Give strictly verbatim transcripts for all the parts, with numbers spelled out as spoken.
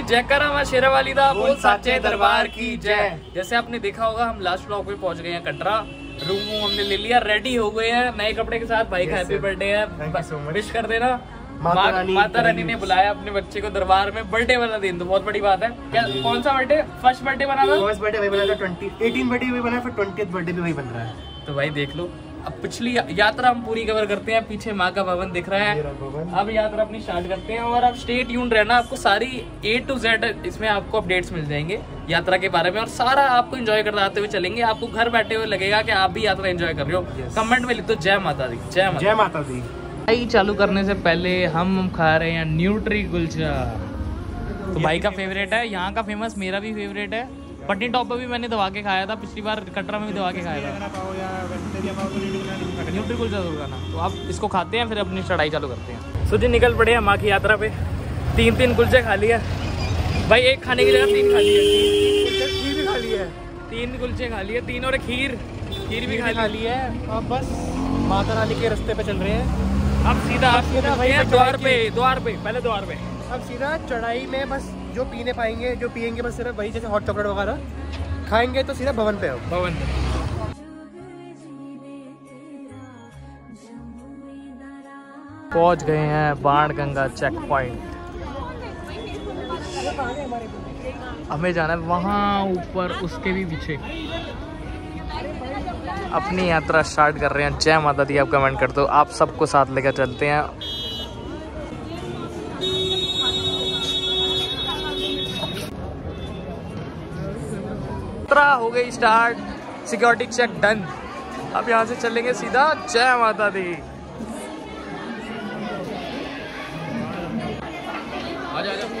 जयकारा मां शेरावाली दा बोल साचे दरबार की जय। जैसे आपने देखा होगा हम लास्ट ब्लॉग में पहुंच गए हैं कटरा। रूम हमने ले लिया, रेडी हो गए हैं नए कपड़े के साथ। भाई का हैप्पी बर्थडे है, विश कर देना। माता रानी, माता रानी ने बुलाया अपने बच्चे को दरबार में, बर्थडे वाला दिन तो बहुत बड़ी बात है। क्या कौन सा बर्थडे? फर्स्ट बर्थडे बना था, फर्स्ट बर्थडे वही बना था, ट्वेंटी एटीन बर्थडे वही बना, फिर ट्वेंटियथ बर्थडे भी वही बन रहा है। तो भाई देख लो, अब पिछली यात्रा हम पूरी कवर करते हैं। पीछे माँ का भवन दिख रहा है, अब यात्रा अपनी स्टार्ट करते हैं। और आप स्टे ट्यून्ड रहना, आपको सारी ए टू जेड इसमें आपको अपडेट्स मिल जाएंगे यात्रा के बारे में, और सारा आपको एंजॉय करते हुए चलेंगे। आपको घर बैठे हुए लगेगा कि आप भी यात्रा एंजॉय कर रहे हो। yes. कमेंट में लिख दो जय माता दी, जय माता, जय माता दी। भाई चालू करने से पहले हम खा रहे हैं न्यूट्री कुलचा। तो भाई का फेवरेट है, यहाँ का फेमस, मेरा भी फेवरेट है। पटनी टॉप पर भी मैंने दबा के खाया था, पिछली बार कटरा में भी दबा के खाया था। न्यूट्री कुलचा जरूर खाना। तो आप इसको खाते हैं, फिर अपनी चढ़ाई चालू करते हैं। सो जी निकल पड़े हैं माँ की यात्रा पे। तीन तीन कुलचे खा लिया भाई, एक खाने की जगह तीन खा लिए, खीर भी खा ली है, तीन कुलचे खा लिए, तीन और खीर खीर भी खा ली है। अब बस माता रानी के रास्ते पे चल रहे हैं। अब सीधा आप सीधा भाई द्वार पे, द्वार पे पहले द्वार पे। अब सीधा चढ़ाई में बस जो पीने पाएंगे, जो पियेंगे बस सिर्फ वही, जैसे हॉट चॉकलेट वगैरह खाएंगे तो सीधा भवन पे हो, भवन पे। पहुंच गए हैं बाणगंगा चेक पॉइंट। हमें जाना है वहाँ ऊपर, उसके भी पीछे। अपनी यात्रा स्टार्ट कर रहे हैं। जय माता दी आप कमेंट कर दो, आप सबको साथ लेकर चलते हैं। यात्रा हो गई स्टार्ट, सिक्योरिटी चेक डन। अब यहाँ से चलेंगे सीधा जय माता दी। आजा आजा।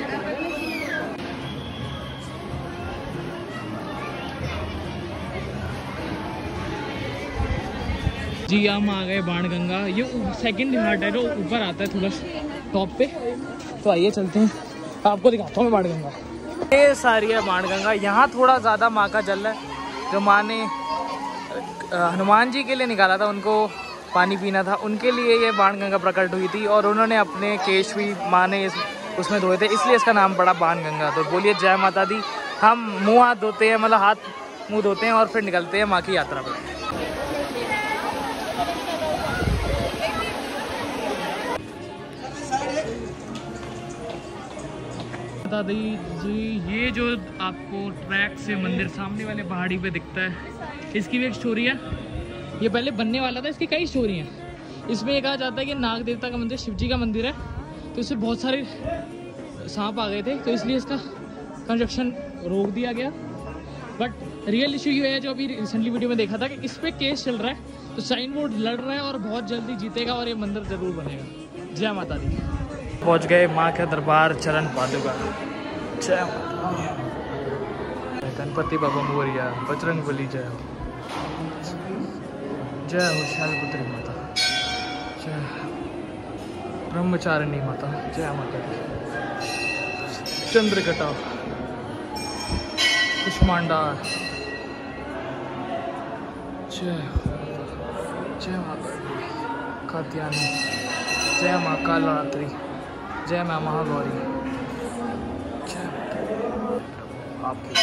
जी हम आ गए बाणगंगा। ये सेकंड घाट है जो ऊपर आता है थोड़ा टॉप पे। तो आइए चलते हैं, आपको दिखाता हूँ मैं बाणगंगा। ये सारी है बाणगंगा। यहाँ थोड़ा ज़्यादा माँ का जल है, जो माँ ने हनुमान जी के लिए निकाला था, उनको पानी पीना था, उनके लिए ये बाणगंगा प्रकट हुई थी। और उन्होंने अपने केश भी माँ ने इस, उसमें धोए थे, इसलिए इसका नाम पड़ा बाणगंगा। तो बोलिए जय माता दी। हम मुँह हाथ धोते हैं, मतलब हाथ मुँह धोते हैं और फिर निकलते हैं माँ की यात्रा पर। माता दी जी, ये जो आपको ट्रैक से मंदिर सामने वाले पहाड़ी पे दिखता है, इसकी भी एक स्टोरी है। ये पहले बनने वाला था, इसकी कई स्टोरी हैं। इसमें कहा जाता है कि नाग देवता का मंदिर, शिव जी का मंदिर है, तो इससे बहुत सारे सांप आ गए थे, तो इसलिए इसका कंस्ट्रक्शन रोक दिया गया। बट रियल इशू ये है, जो अभी रिसेंटली वीडियो में देखा था, कि इस पर केस चल रहा है, तो साइन बोर्ड लड़ रहा है और बहुत जल्दी जीतेगा और ये मंदिर जरूर बनेगा। जय माता दी। पहुंच गए माँ के दरबार, चरण पादुका। जय गणपति बाबा मोरिया, बजरंग बली जय हो, जय हो शैलपुत्री माता, जय ब्रह्मचारिणी माता, जय माता दी। चंद्रकटा, कुष्मांडा, जय जय माता दी। कात्यायनी, जय माँ कालरात्रि, जय माँ महागौरी, जय आपकी।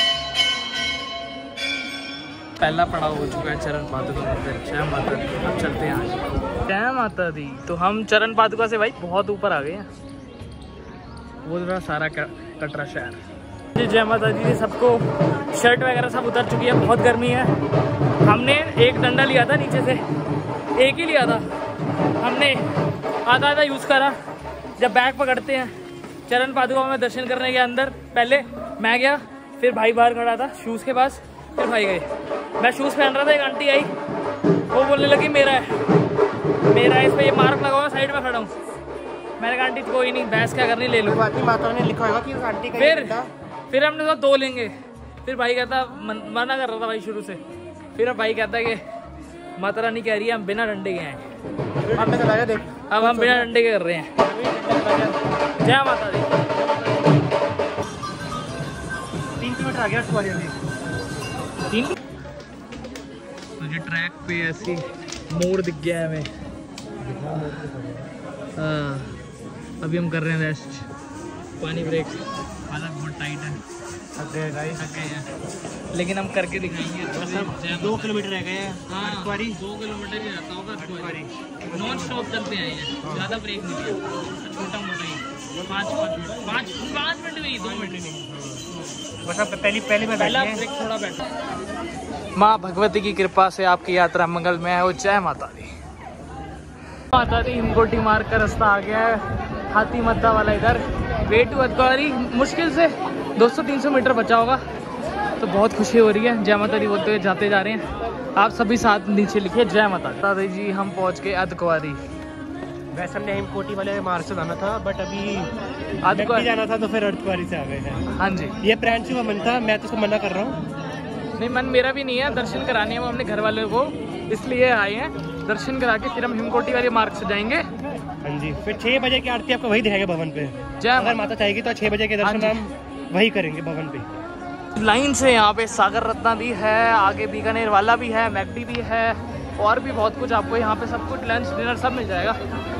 पहला पड़ाव हो चुका है चरण पादुका मंदिर। जय माता दी। अब चलते हैं आगे। जय माता दी। तो हम चरण पादुका से भाई बहुत ऊपर आ गए हैं, वो रहा सारा कटरा शहर। जी जय माता दी। सबको शर्ट वगैरह सब उतर चुकी है, बहुत गर्मी है। हमने एक डंडा लिया था नीचे से, एक ही लिया था हमने, आधा आधा यूज़ करा। जब बैग पकड़ते हैं चरण पादुका में दर्शन करने के अंदर, पहले मैं गया, फिर भाई बाहर खड़ा था शूज़ के पास, फिर भाई गए। मैं शूज़ पहन रहा था, एक आंटी आई, वो बोलने लगी मेरा है मेरा है, इस पर ये मार्क लगा हुआ, साइड में खड़ा हूँ। मैंने कहा आंटी कोई नहीं, बहस क्या करनी, ले लो। माता ने लिखा होगा कि उस आंटी का फिर फिर हमने सोचा दो लेंगे। फिर भाई कहता, मना कर रहा था भाई शुरू से। फिर अब भाई कहता है कि माता रानी कह रही है हम बिना डंडे के हैं। हमने चलाया, देख अब हम बिना डंडे के कर रहे हैं। जय माता दी। तीन किलोमीटर आ गया सवारी अभी। तीन मुझे ट्रैक पे ऐसी मोड़ दिख गया है हमें। हाँ अभी हम कर रहे हैं रेस्ट, पानी ब्रेक। हालत बहुत थक गए गाइस, थक गए हैं, लेकिन हम करके दिखाएंगे। बस दो किलोमीटर रह गए हैं। हाँ, अटकवारी दो किलोमीटर ही रहता होगा। अटकवारी नॉन स्टॉप चलते आए हैं, ज़्यादा ब्रेक नहीं लिया, छोटा मोटा ही पाँच पाँच मिनट पाँच पाँच मिनट में ही, दो मिनट नहीं। बस अब पहली पहले में पहला ब्रेक थोड़ा बैठा। माँ भगवती की कृपा से आपकी यात्रा मंगलमय हो। जय माता दी। माता दी हिमकोटी मार्ग का रास्ता आ गया है, हाथी मद्दा वाला इधर। वे टू अटकवारी मुश्किल से दो सौ तीन सौ मीटर बचा होगा, तो बहुत खुशी हो रही है। जय माता दी बोलते हुए जाते जा रहे हैं। आप सभी साथ नीचे लिखिए जय माता दी। दादा जी हम पहुंच गए अटकवारी। वैसे हमने हिमकोटी वाले मार्ग से जाना था, बट अभी अटकवारी जाना था तो फिर अटकवारी से आ गए हैं। हाँ जी, ये प्रांशु का मन था, मैं तो उसको मना कर रहा हूँ। नहीं मन मेरा भी नहीं है, दर्शन कराने हैं वो हमने घर वाले को, इसलिए आए हैं। दर्शन करा के फिर हम हिमकोटी वाले मार्ग से जाएंगे। हाँ जी, फिर छः बजे की आरती आपको वही दिखाएगा भवन पे। जय अगर माता चाहेगी तो छः बजे के दर्शन हम वही करेंगे भवन पे। लाइन से यहाँ पे सागर रत्ना भी है, आगे बीकानेर वाला भी है, मैकडी भी है, और भी बहुत कुछ आपको यहाँ पे सब कुछ लंच डिनर सब मिल जाएगा।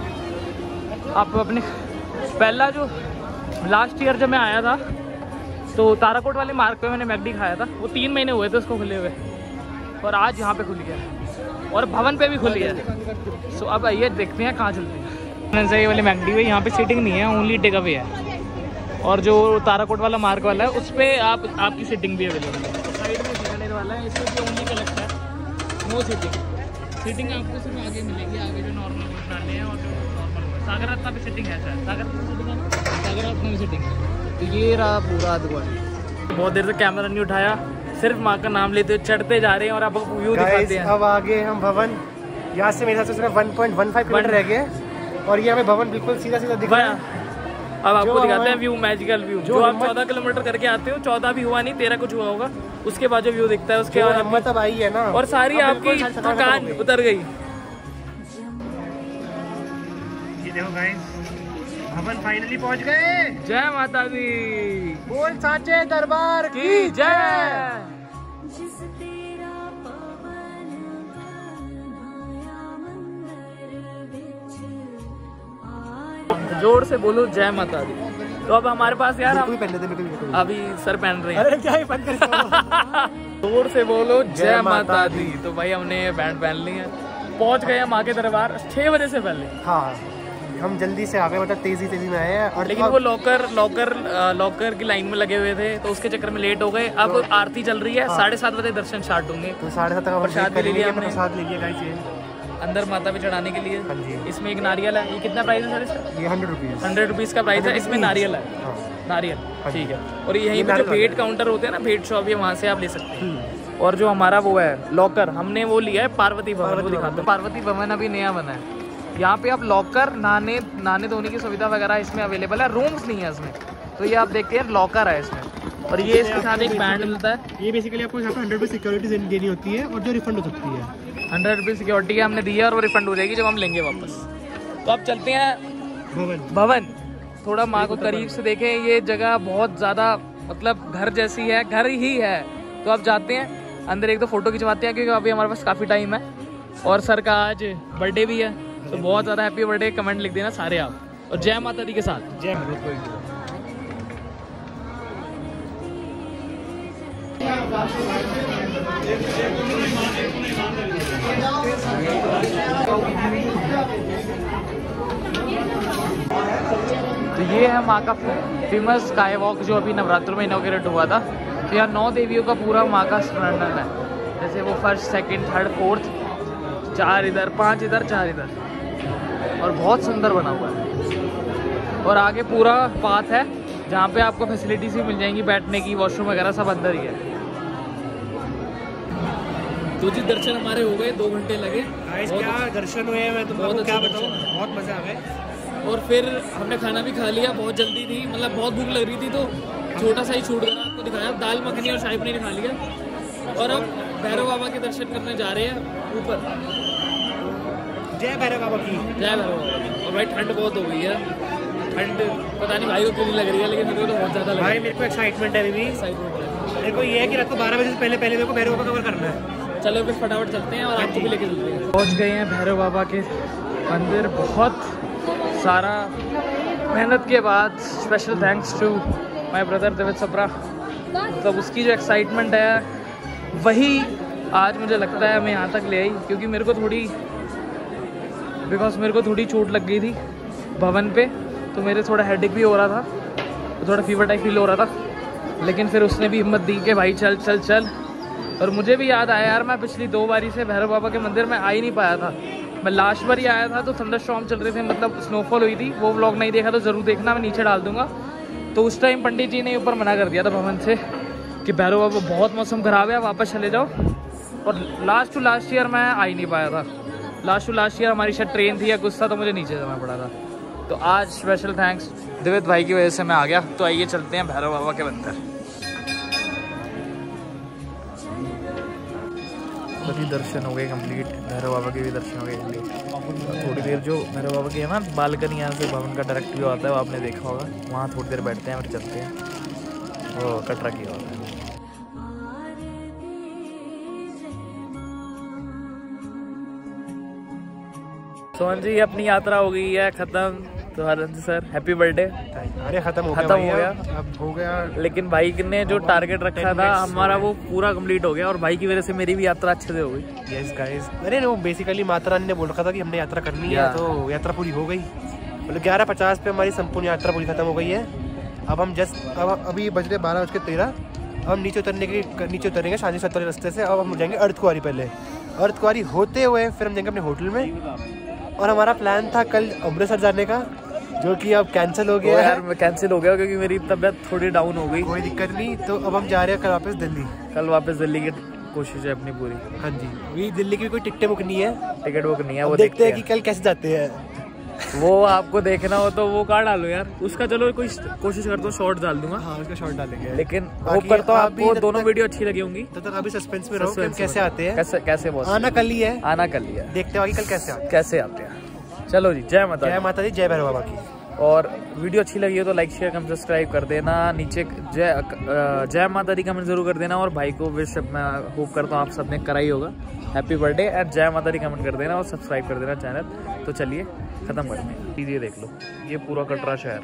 आपको अपने पहला जो लास्ट ईयर जब मैं आया था तो ताराकोट वाले मार्ग पे मैंने मैकडी खाया था, वो तीन महीने हुए थे उसको खुले हुए, और आज यहाँ पे खुल गया है और भवन पे भी खुल गया है। सो अब आइए देखते हैं कहाँ चलते हैं। ये वाली मैकडी है, यहाँ पे सीटिंग नहीं है, ओनली टेक अवे है। और जो ताराकोट वाला मार्ग वाला है उस पर आप आपकी सीटिंग भी अवेलेबल है। साइड में बीकानेर वाला है, इसमें भी ओनली कलेक्ट है, नो सीटिंग। सीटिंग आपको सिर्फ आगे मिलेगी, आगे जो नॉर्मल डाले हैं और जो नॉर्मल सागर रत्ना भी सीटिंग है। शायद सागर सागर रत्ना भी सीटिंग है। तो ये रहा पूरा अटकवारी। बहुत देर से कैमरा नहीं उठाया, सिर्फ माँ का नाम लेते हुए चढ़ते जा रहे हैं और अब व्यू दिखाते हैं। अब आगे हम भवन, यहाँ से मेरे हिसाब से सिर्फ one point one five kilometre रह गए, और ये हमें भवन बिल्कुल सीधा सीधा दिख रहा है। अब आपको दिखाते हैं व्यू, मैजिकल व्यू। जो आप चौदह किलोमीटर करके आते हो, चौदह भी हुआ नहीं, तेरह कुछ हुआ होगा, उसके बाद जो व्यू दिखता है उसके बाद मतलब आई है ना, और सारी आपकी थकान उतर गई। ये देखो गाइस, भवन फाइनली पहुंच गए। जय माता दी, बोल साचे दरबार की जय। जोर से बोलो जय माता दी। तो अब हमारे पास यार हम अभी सर पहन रहे हैं। अरे क्या ही बंद कर जोर से बोलो जय माता दी। तो भाई हमने बैंड पहन ली है, पहुंच गए हम आगे दरबार छह बजे से पहले। हाँ, हम जल्दी से आ गए, मतलब तेजी तेजी में आए हैं। और लेकिन वो लॉकर लॉकर लॉकर की लाइन में लगे हुए थे, तो उसके चक्कर में लेट हो गए। अब तो आरती चल रही है, साढ़े सात बजे दर्शन स्टार्ट होंगे। तो साढ़े सात तक प्रसाद ले लिया हमने, प्रसाद ले लिया गाइस अंदर माता पे चढ़ाने के लिए। हाँ जी, इसमें एक नारियल है। ये कितना प्राइस है सर इसका? ये हंड्रेड रुपीज़ हंड्रेड रुपीज़ का प्राइस है। इसमें नारियल है, हाँ। नारियल ठीक है। और यहीं पे जो भेंट काउंटर होते हैं ना, भेंट शॉप, है वहाँ से आप ले सकते हैं। और जो हमारा वो है लॉकर, हमने वो लिया है पार्वती भवन, वो दिखाते हैं। पार्वती भवन अभी नया बना है। यहाँ पे आप लॉकर, नहाने नहाने धोने की सुविधा वगैरह इसमें अवेलेबल है। रूम्स नहीं है इसमें, तो ये आप देखते हैं लॉकर है इसमें। और ये इसके साथ एक बैंड मिलता है। ये बेसिकली आपको यहाँ पे हंड्रेड रुपीज़ सिक्योरिटी देनी होती है, और जो रिफंड हो सकती है। हंड्रेड रुपीज़ सिक्योरिटी है, हमने दी है, और वो रिफंड हो जाएगी जब हम लेंगे वापस। तो अब चलते हैं भवन भवन थोड़ा माँ को करीब से देखें। ये जगह बहुत ज़्यादा मतलब घर जैसी है, घर ही है। तो अब जाते हैं अंदर, एक दो फोटो खिंचवाते हैं, क्योंकि अभी हमारे पास काफ़ी टाइम है। और सर का आज बर्थडे भी है, तो बहुत ज़्यादा हैप्पी बर्थडे कमेंट लिख देना सारे आप, और जय माता दी के साथ। जय। तो ये है माँ का फेमस स्काई वॉक, जो अभी नवरात्रों में इनॉग्रेट हुआ था। तो यहाँ नौ देवियों का पूरा माँ का स्मरण है, जैसे वो फर्स्ट, सेकंड, थर्ड, फोर्थ, चार इधर, पांच इधर, चार इधर, और बहुत सुंदर बना हुआ है। और आगे पूरा पाथ है जहाँ पे आपको फैसिलिटीज भी मिल जाएंगी, बैठने की, वॉशरूम वगैरह सब अंदर ही है। तो जी दर्शन हमारे हो गए, दो घंटे लगे। क्या दर्शन हुए, मैं तुमको क्या बताऊँ, बहुत मजा आ गए। और फिर हमने खाना भी खा लिया, बहुत जल्दी थी, मतलब बहुत भूख लग रही थी, तो छोटा सा ही छूट गया, आपको दिखाया। दाल मखनी और शाही पनीर खा लिया, और अब भैरव बाबा के दर्शन करने जा रहे हैं ऊपर। जय भैरव बाबा की जय भैरव बाबा की। और भाई ठंड बहुत हो गई है, ठंड पता नहीं भाई को क्यों नहीं लग रही है, लेकिन मेरे को तो बहुत ज़्यादा लग रही है। भाई मेरे को एक्साइटमेंट है अभी, एक्साइटमेंट है। मेरे को ये है कि रात को बारह बजे से पहले पहले मेरे को भैरव बाबा कवर करना है। चलो फिर फटाफट चलते हैं और आपको भी लेके चलते हैं। पहुँच गए हैं भैरव बाबा के मंदिर। बहुत सारा मेहनत के बाद, special thanks to my brother Devit Sapra, मतलब उसकी जो एक्साइटमेंट है वही आज मुझे लगता है मैं यहाँ तक ले आई, क्योंकि मेरे को थोड़ी बिकॉज मेरे को थोड़ी चोट लग गई थी भवन पे, तो मेरे थोड़ा हेडेक भी हो रहा था, थोड़ा फीवर टाइप फील हो रहा था, लेकिन फिर उसने भी हिम्मत दी कि भाई चल चल चल। और मुझे भी याद आया यार, मैं पिछली दो बारी से भैरव बाबा के मंदिर में आ ही नहीं पाया था। मैं लास्ट बार ही आया था तो थंडरस्टॉर्म चल रहे थे, मतलब स्नोफॉल हुई थी, वो व्लॉग नहीं देखा तो ज़रूर देखना, मैं नीचे डाल दूंगा। तो उस टाइम पंडित जी ने ऊपर मना कर दिया था भवन से कि भैरव बाबा बहुत मौसम ख़राब है, वापस चले जाओ। और लास्ट टू लास्ट ईयर मैं आ ही नहीं पाया था, लास्ट टू लास्ट ईयर हमारी शायद ट्रेन थी या कुछ था, तो मुझे नीचे जाना पड़ा था। तो आज स्पेशल थैंक्स दिव्य भाई की वजह से मैं आ गया। तो आइए चलते हैं भैरव बाबा के मंदिर। सभी दर्शन हो गए कंप्लीट, भैरव बाबा के भी दर्शन हो गए कंप्लीट। थोड़ी देर जो भैरव बाबा की है ना बालकनी, यहाँ से भवन का डायरेक्ट व्यू आता है, वो आपने देखा होगा, वहाँ थोड़ी देर बैठते हैं फिर चलते हैं, वो कटरा की होता है। सोहन जी अपनी यात्रा हो गई है खत्म, तो हरन सर हैप्पी बर्थडे। अरे खत्म हो गया, खत्म हो गया, अब हो गया। लेकिन भाई ने जो टारगेट रखा था हमारा वो पूरा कंप्लीट हो गया, और भाई की वजह से मेरी भी यात्रा अच्छे से हो गई। यस गाइस, अरे वो बेसिकली माता रानी ने बोल रखा था कि हमने यात्रा करनी है, तो यात्रा पूरी हो गई। मतलब ग्यारह पचास पे हमारी संपूर्ण यात्रा पूरी खत्म हो गई है। अब हम जस्ट अब अभी बज रहे बारह बज के तेरह, अब हम नीचे उतरने के नीचे उतरेंगे शांति सत्तर वाले रास्ते से। अब हम जाएंगे अर्धकुआरी, पहले अर्धकुआरी होते हुए फिर हम जाएंगे अपने होटल में। और हमारा प्लान था कल अमृतसर जाने का, जो कि अब कैंसिल हो गया यार, मैं कैंसिल हो गया क्योंकि मेरी तबीयत थोड़ी डाउन हो गई। कोई दिक्कत नहीं, तो अब हम जा रहे हैं कल वापस दिल्ली। कल वापस दिल्ली की कोशिश है अपनी पूरी। हाँ जी, अभी दिल्ली की कोई टिकटें बुक नहीं है, टिकट बुक नहीं है, वो देखते हैं कि कल कैसे जाते हैं। वो आपको देखना हो तो वो कहाँ डालो यार, उसका चलो कोई कोशिश करता हूँ शॉर्ट डाल दूंगा। हाँ, उसका शॉर्ट डालेंगे, लेकिन होप करता हूँ आपको दोनों वीडियो अच्छी लगी होंगी। तब तक अभी सस्पेंस में रहो कि कैसे आते हैं, कैसे कैसे बहुत आना कल ही है, आना कल ही है, देखते हैं कल कैसे आते कैसे आते हैं। चलो जी, जय माता, जय माता दी, जय भैरव बाबा की। और वीडियो अच्छी लगी हो तो लाइक शेयर कम सब्सक्राइब कर देना, नीचे जय जय माता दी कमेंट जरूर कर देना, और भाई को विश मैं होप करता हूँ आप सबने करा ही होगा, हैप्पी बर्थडे एंड जय माता दी कमेंट कर देना और सब्सक्राइब कर देना चैनल। तो चलिए खत्म करते हैं, ये देख लो ये पूरा कटरा शहर।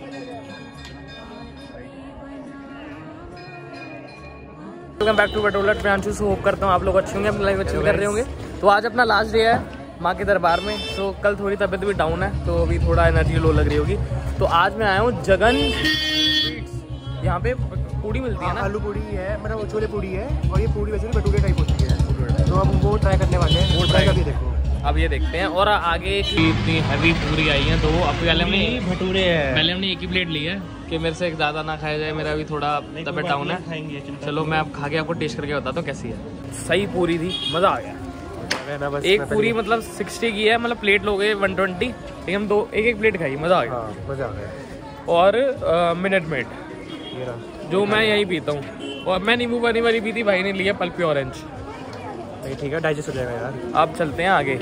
वेलकम बैक टू बटोला प्रियांशु, से होप करता हूँ आप लोग अच्छे होंगे, अपनी लाइफ अच्छी कर रहे होंगे। तो आज अपना लास्ट डे है माँ के दरबार में, तो कल थोड़ी तबीयत भी डाउन है, तो अभी थोड़ा एनर्जी लो लग रही होगी। तो आज मैं आया हूँ जगन स्वीट्स, यहाँ पे पूड़ी मिलती है ना, आलू पूड़ी है, मतलब छोले पूड़ी है, और ये पूड़ी वैसे भटूरे टाइप होती है, तो अब वो ट्राई करने वाले हैं, वो ट्राई करके देखो। अब ये देखते हैं। और आगे इतनी हैवी पूरी आई है, तो वो अब पहले हमने भटूरे है, पहले हमने एक ही प्लेट ली है कि मेरे से एक ज़्यादा ना खाया जाए, मेरा भी थोड़ा तबीयत डाउन है। चलो मैं अब खा के आपको टेस्ट करके बताता हूँ कैसी है। सही पूरी थी, मज़ा आ गया। एक पूरी मतलब सिक्सटी की है, मतलब प्लेट लोगे वन ट्वेंटी, लेकिन हम दो एक एक प्लेट खाई, मज़ा आ गया, मज़ा आ गया। और मिनट मेड जो मैं यही पीता हूँ, और मैं नींबू पानी वाली पी थी, भाई ने लिया पल्पी ऑरेंज। ठीक है, डाइजेस्ट हो जाएगा यार। आप चलते हैं आगे।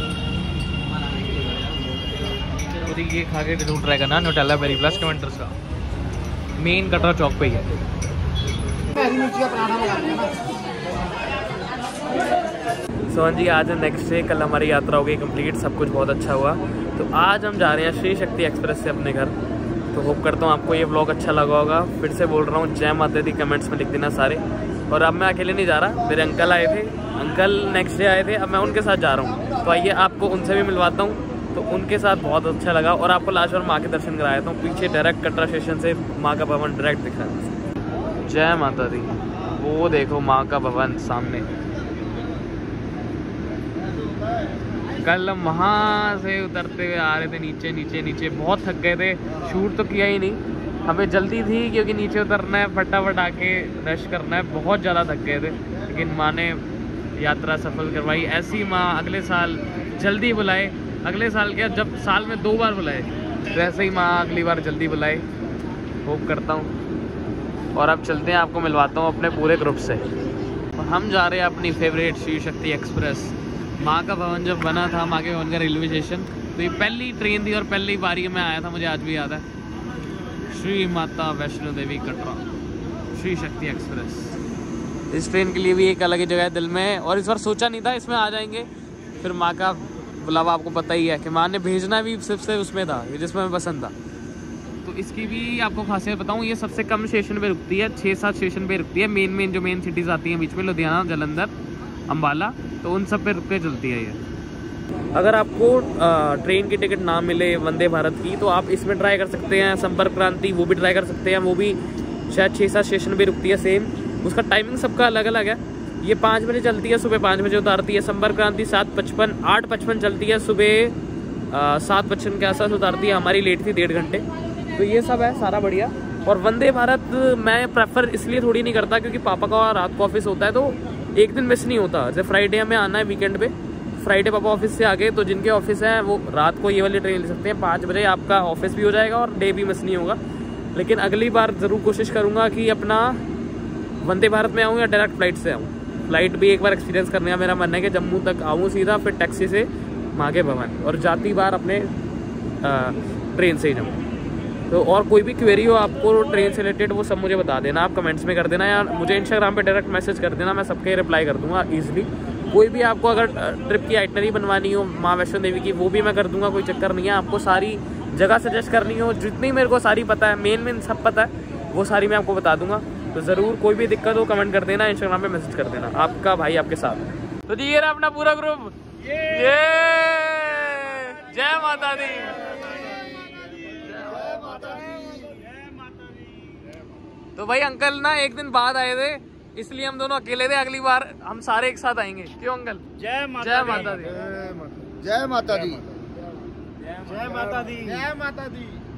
तो ये खा के जरूर ट्राई करना, न्यूटेला बेरी प्लस कमेंटर्स का, मेन कटरा चौक पे ही है। सोहन जी आज नेक्स्ट डे, कल हमारी यात्रा हो गई कंप्लीट, सब कुछ बहुत अच्छा हुआ। तो आज हम जा रहे हैं श्री शक्ति एक्सप्रेस से अपने घर। तो होप करता हूँ आपको ये व्लॉग अच्छा लगा होगा। फिर से बोल रहा हूँ जय माता दी कमेंट्स में लिख देना सारे। और अब मैं अकेले नहीं जा रहा, मेरे अंकल आए थे, अंकल नेक्स्ट डे आए थे, अब मैं उनके साथ जा रहा हूँ। तो आइए आपको उनसे भी मिलवाता हूँ। तो उनके साथ बहुत अच्छा लगा, और आपको लास्ट बार माँ के दर्शन कराया था। पीछे डायरेक्ट कटरा स्टेशन से माँ का भवन डायरेक्ट दिख रहा है। जय माता दी, वो देखो माँ का भवन सामने। कल हम वहाँ से उतरते हुए आ रहे थे नीचे नीचे नीचे, बहुत थक गए थे, शूट तो किया ही नहीं, हमें जल्दी थी क्योंकि नीचे उतरना है, फटाफट आके रेस्ट करना है, बहुत ज़्यादा थक गए थे। लेकिन माँ ने यात्रा सफल करवाई। ऐसी माँ अगले साल जल्दी बुलाए, अगले साल क्या, जब साल में दो बार बुलाए, वैसे ही माँ अगली बार जल्दी बुलाए, होप करता हूँ। और अब चलते हैं, आपको मिलवाता हूँ अपने पूरे ग्रुप से। हम जा रहे हैं अपनी फेवरेट श्री शक्ति एक्सप्रेस। माँ का भवन जब बना था, माँ के भवन का रेलवे स्टेशन, तो ये पहली ट्रेन थी और पहली बारी में आया था, मुझे आज भी याद है। श्री माता वैष्णो देवी कटरा श्री शक्ति एक्सप्रेस। इस ट्रेन के लिए भी एक अलग ही जगह है दिल में, और इस बार सोचा नहीं था इसमें आ जाएंगे। फिर माँ का बुलावा आपको पता ही है कि माँ ने भेजना भी सिर्फ से उसमें था जिसमें हमें पसंद था। तो इसकी भी आपको खासियत बताऊं, ये सबसे कम स्टेशन पे रुकती है, छः सात स्टेशन पे रुकती है। मेन मेन जो मेन सिटीज़ आती हैं बीच में, लुधियाना, जालंधर, अम्बाला, तो उन सब पे रुक के चलती है ये। अगर आपको ट्रेन की टिकट ना मिले वंदे भारत की, तो आप इसमें ट्राई कर सकते हैं। संपर्क क्रांति वो भी ट्राई कर सकते हैं, वो भी शायद छः सात स्टेशन पे रुकती है सेम। उसका टाइमिंग सबका अलग अलग है। ये पाँच बजे चलती है, सुबह पाँच बजे उतारती है। संपर्क क्रांति सात पचपन आठ पचपन चलती है, सुबह सात पचपन के आसपास उतारती है। हमारी लेट थी डेढ़ घंटे। तो ये सब है सारा बढ़िया। और वंदे भारत मैं प्रेफर इसलिए थोड़ी नहीं करता क्योंकि पापा का रात को ऑफिस होता है, तो एक दिन मिस नहीं होता। जैसे फ्राइडे हमें आना है वीकेंड पे, फ्राइडे पापा ऑफिस से आ गए, तो जिनके ऑफिस है वो रात को ये वाली ट्रेन ले सकते हैं। पाँच बजे आपका ऑफिस भी हो जाएगा और डे भी मिस नहीं होगा। लेकिन अगली बार ज़रूर कोशिश करूँगा कि अपना वंदे भारत में आऊँ या डायरेक्ट फ्लाइट से आऊँ। फ्लाइट भी एक बार एक्सपीरियंस करने का मेरा मन है कि जम्मू तक आऊँ सीधा, फिर टैक्सी से मांगे भवन, और जाती बार अपने ट्रेन से ही जाऊँ। तो और कोई भी क्वेरी हो आपको ट्रेन से रिलेटेड, वो सब मुझे बता देना, आप कमेंट्स में कर देना या मुझे इंस्टाग्राम पे डायरेक्ट मैसेज कर देना, मैं सबके रिप्लाई कर दूंगा ईजिली। कोई भी आपको अगर ट्रिप की आइटनरी बनवानी हो माँ वैष्णो देवी की, वो भी मैं कर दूंगा, कोई चक्कर नहीं है। आपको सारी जगह सजेस्ट करनी हो, जितनी मेरे को सारी पता है, मेन मेन सब पता है, वो सारी मैं आपको बता दूंगा। तो ज़रूर कोई भी दिक्कत हो कमेंट कर देना, इंस्टाग्राम पे मैसेज कर देना। आपका भाई आपके साथ। तो जी ये रहा अपना पूरा ग्रुप। ये जय माता दी। तो भाई अंकल ना एक दिन बाद आए थे, इसलिए हम दोनों अकेले थे। अगली बार हम सारे एक साथ आएंगे, क्यों अंकल? जय माता जय माता दी। जय माता दी। जय माता दी। जय माता दी।